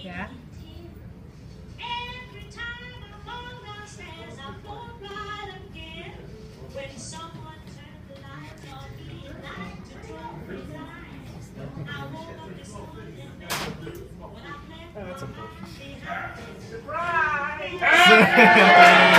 Yeah. Every time I fall downstairs, I fall right again. When someone turned the lights on me at night to draw me lines, I woke up this morning and when I left my mind behind. Surprise!